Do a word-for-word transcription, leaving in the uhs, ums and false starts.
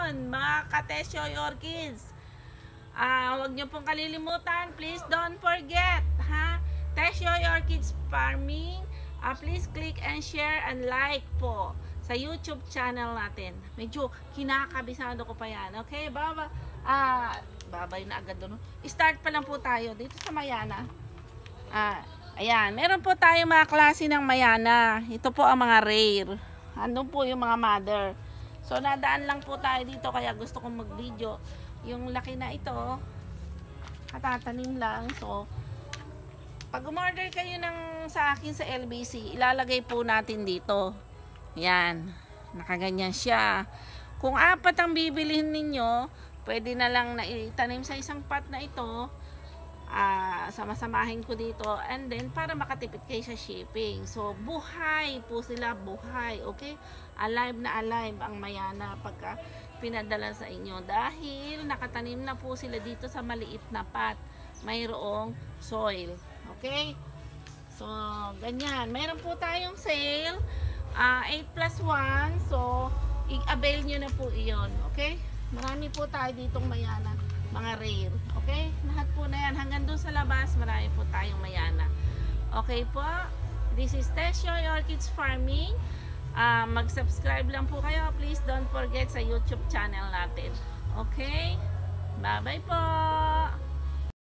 yun, mga Katesyoy Orchids. Ah, huwag nyo pong kalilimutan, please don't forget, ha? Tesyoy Orchids Farming. Uh, please click and share and like po sa YouTube channel natin. Medyo kinakabisado ko pa yan. Okay, baba. Ah, babay na agad doon. Start pa lang po tayo dito sa Mayana. Ah, ayan, meron po tayong mga klase ng Mayana. Ito po ang mga rare. Andun po yung mga mother. So nadaan lang po tayo dito kaya gusto kong mag-video. Yung laki na ito, katatanim lang. So pag umorder kayo ng sa akin sa L B C, ilalagay po natin dito. Yan. Nakaganyan siya. Kung apat ang bibilihin ninyo, pwede na lang na itanim sa isang pot na ito. Uh, sama-samahin ko dito. And then, para makatipid kayo sa shipping. So, buhay po sila. Buhay. Okay? Alive na alive ang Mayana pagka pinadala sa inyo. Dahil nakatanim na po sila dito sa maliit na pot. Mayroong soil. Okay? So, ganyan. Mayroon po tayong sale. Uh, eight plus one. So, i-avail nyo na po iyon. Okay? Marami po tayo ditong Mayana. Mga rare. Okay? Lahat po na yan. Hanggang doon sa labas, marami po tayong Mayana. Okay po? This is Tesyoy Orchids Farming. Uh, mag-subscribe lang po kayo. Please don't forget sa YouTube channel natin. Okay? Bye-bye po!